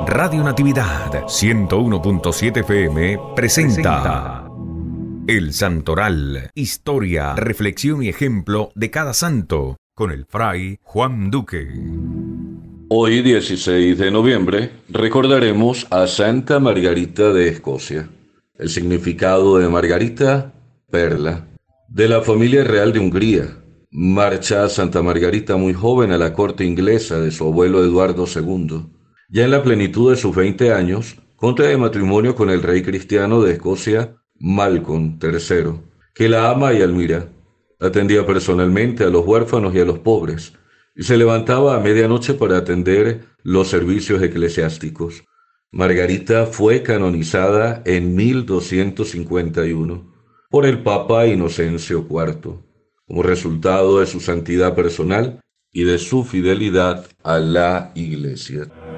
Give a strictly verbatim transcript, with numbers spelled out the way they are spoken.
Radio Natividad ciento uno punto siete F M presenta El Santoral, historia, reflexión y ejemplo de cada santo, con el fray Juan Duque. Hoy, dieciséis de noviembre, recordaremos a Santa Margarita de Escocia. El significado de Margarita, perla. De la familia real de Hungría, marcha Santa Margarita muy joven a la corte inglesa de su abuelo Eduardo segundo. Ya en la plenitud de sus veinte años, contrae matrimonio con el rey cristiano de Escocia, Malcolm tercero, que la ama y admira. Atendía personalmente a los huérfanos y a los pobres, y se levantaba a medianoche para atender los servicios eclesiásticos. Margarita fue canonizada en mil doscientos cincuenta y uno por el Papa Inocencio cuarto, como resultado de su santidad personal y de su fidelidad a la Iglesia.